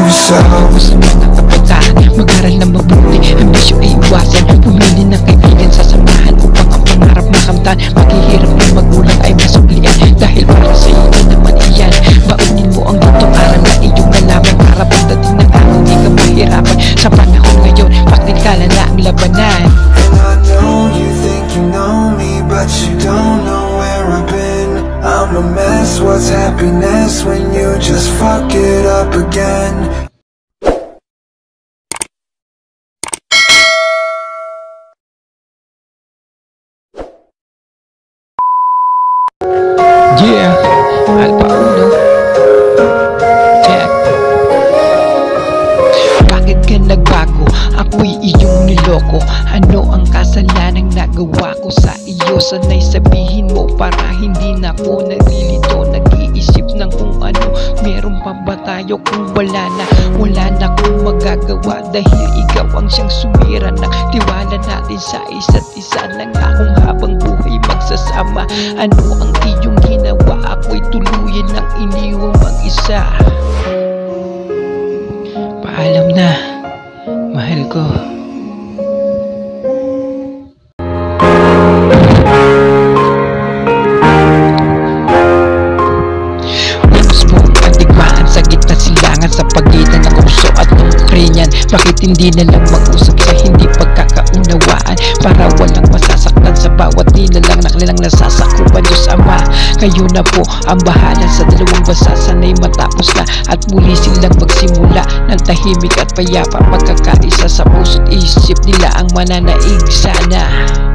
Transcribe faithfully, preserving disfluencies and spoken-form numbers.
yourself. Sa mga kabataan, mag-aral na mabuti, ambisyo ay iwasan, pumili ng kaibigan sa samahan upang ang pangarap makamtan. Maghihirap ng magulang ay masuklian, dahil para sa iyo naman iyan. Baunin mo ang gintong aral na iyong nalaman, para pagdating ng araw di ka mahirapan. Sa panahon ngayon, praktikala na ang labanan. And I know you think you know me, but you don't know where I've been. I'm a mess, what's happiness when you just fuck it up again? Yeah, Alpha Uno. Check. Bakit ka nagbago? Ako'y iyong niloko. Ano ang kasalanang nagawa ko sa iyo? Sanay sabihin mo para hindi na ako nalilito. Nag-iisip ng kung ano, meron pa ba tayo kung wala na? Wala na akong magagawa dahil ikaw ang siyang sumira ng tiwala natin sa isa't isa. Lang akong habang buhay magsasama. Ano ang iyong ginawa? Ako'y tuluyan ng iniwang mag-isa. Paalam na, mahal ko. Gusto mo ang digmaan sa gitna silangan, sa pagitan ng uso at ng Ukrainian. Bakit hindi na lang mag-usap sa hindi pagkakaunawaan, para walang masasaktan sa bawat nilalang na kanilang nasasakupan? Diyos Ama, kayo na po ang bahala sa dalawang bansa. Sana'y matapos na at muli silang magsimula ng tahimik at payapa. Magkakaisa sa puso't isip nila ang mananaig sana.